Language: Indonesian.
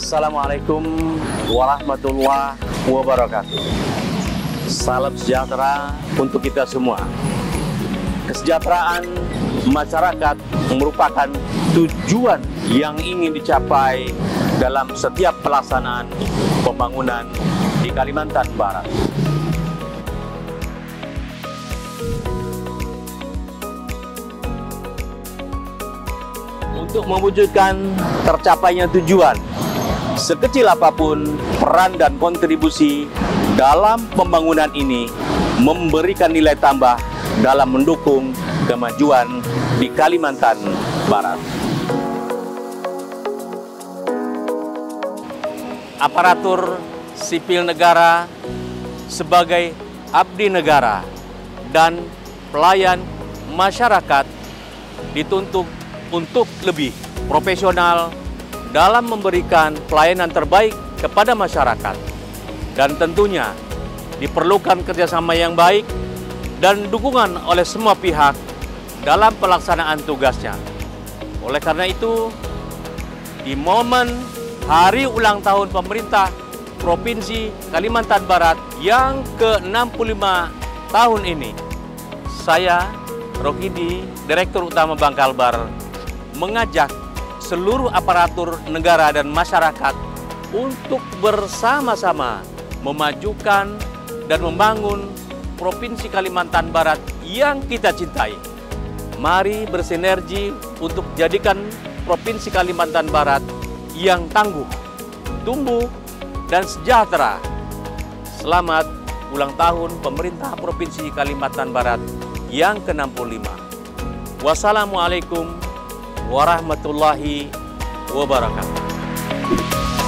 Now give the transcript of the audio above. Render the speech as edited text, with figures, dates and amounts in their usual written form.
Assalamualaikum warahmatullahi wabarakatuh. Salam sejahtera untuk kita semua. Kesejahteraan masyarakat merupakan tujuan yang ingin dicapai dalam setiap pelaksanaan pembangunan di Kalimantan Barat. Untuk mewujudkan tercapainya tujuan, sekecil apapun peran dan kontribusi dalam pembangunan ini memberikan nilai tambah dalam mendukung kemajuan di Kalimantan Barat. Aparatur sipil negara sebagai abdi negara dan pelayan masyarakat dituntut untuk lebih profesional dalam memberikan pelayanan terbaik kepada masyarakat. Dan tentunya diperlukan kerjasama yang baik dan dukungan oleh semua pihak dalam pelaksanaan tugasnya. Oleh karena itu, di momen Hari Ulang Tahun Pemerintah Provinsi Kalimantan Barat yang ke-65 tahun ini, saya, Rokidi, Direktur Utama Bank Kalbar, mengajak seluruh aparatur negara dan masyarakat untuk bersama-sama memajukan dan membangun Provinsi Kalimantan Barat yang kita cintai. Mari bersinergi untuk jadikan Provinsi Kalimantan Barat yang tangguh, tumbuh, dan sejahtera. Selamat ulang tahun Pemerintah Provinsi Kalimantan Barat yang ke-65. Wassalamualaikum warahmatullahi wabarakatuh.